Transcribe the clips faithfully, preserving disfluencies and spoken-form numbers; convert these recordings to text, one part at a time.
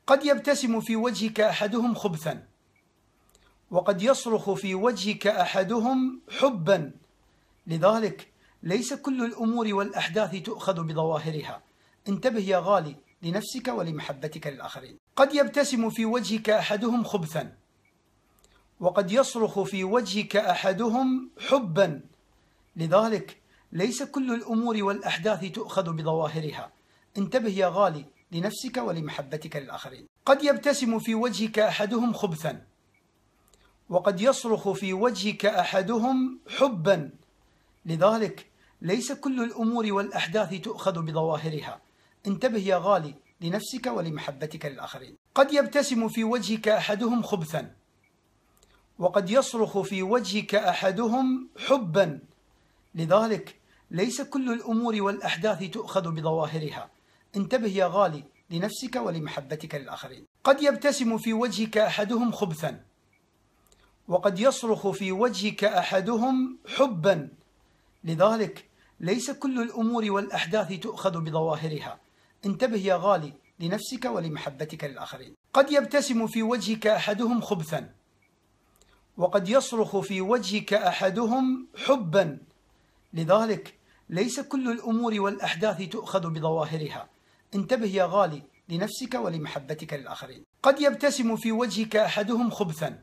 قد يبتسم في وجهك أحدهم خبثا، وقد يصرخ في وجهك أحدهم حبا. لذلك ليس كل الأمور والأحداث تؤخذ بظواهرها. انتبه يا غالي لنفسك ولمحبتك للآخرين. قد يبتسم في وجهك أحدهم خبثا، وقد يصرخ في وجهك أحدهم حبا. لذلك ليس كل الأمور والأحداث تؤخذ بظواهرها. انتبه يا غالي لنفسك ولمحبتك للآخرين. قد يبتسم في وجهك أحدهم خبثا، وقد يصرخ في وجهك أحدهم حبا. لذلك ليس كل الأمور والأحداث تؤخذ بظواهرها. انتبه يا غالي لنفسك ولمحبتك للآخرين. قد يبتسم في وجهك أحدهم خبثا، وقد يصرخ في وجهك أحدهم حبا. لذلك ليس كل الأمور والأحداث تؤخذ بظواهرها. انتبه يا غالي لنفسك ولمحبتك للآخرين. قد يبتسم في وجهك أحدهم خبثا، وقد يصرخ في وجهك أحدهم حبا. لذلك ليس كل الأمور والأحداث تؤخذ بظواهرها. انتبه يا غالي لنفسك ولمحبتك للآخرين. قد يبتسم في وجهك أحدهم خبثا، وقد يصرخ في وجهك أحدهم حبا. لذلك ليس كل الأمور والأحداث تؤخذ بظواهرها. انتبه يا غالي لنفسك ولمحبتك للآخرين. قد يبتسم في وجهك أحدهم خبثا،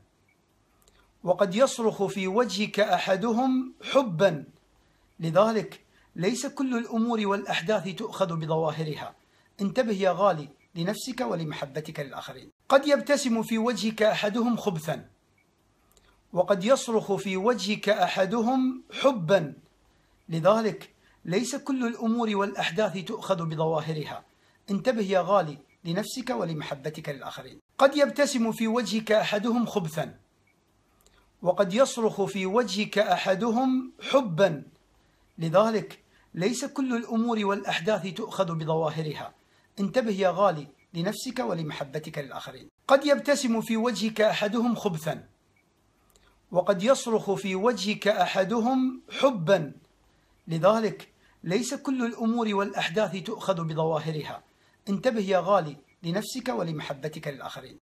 وقد يصرخ في وجهك أحدهم حبا. لذلك ليس كل الأمور والأحداث تؤخذ بظواهرها. انتبه يا غالي لنفسك ولمحبتك للآخرين. قد يبتسم في وجهك أحدهم خبثا، وقد يصرخ في وجهك أحدهم حبا. لذلك ليس كل الأمور والأحداث تؤخذ بظواهرها. انتبه يا غالي لنفسك ولمحبتك للآخرين. قد يبتسم في وجهك أحدهم خبثا، وقد يصرخ في وجهك أحدهم حبا. لذلك ليس كل الأمور والأحداث تؤخذ بظواهرها. انتبه يا غالي لنفسك ولمحبتك للآخرين. قد يبتسم في وجهك أحدهم خبثا، وقد يصرخ في وجهك أحدهم حبا. لذلك ليس كل الأمور والأحداث تؤخذ بظواهرها. انتبه يا غالي لنفسك ولمحبتك للآخرين.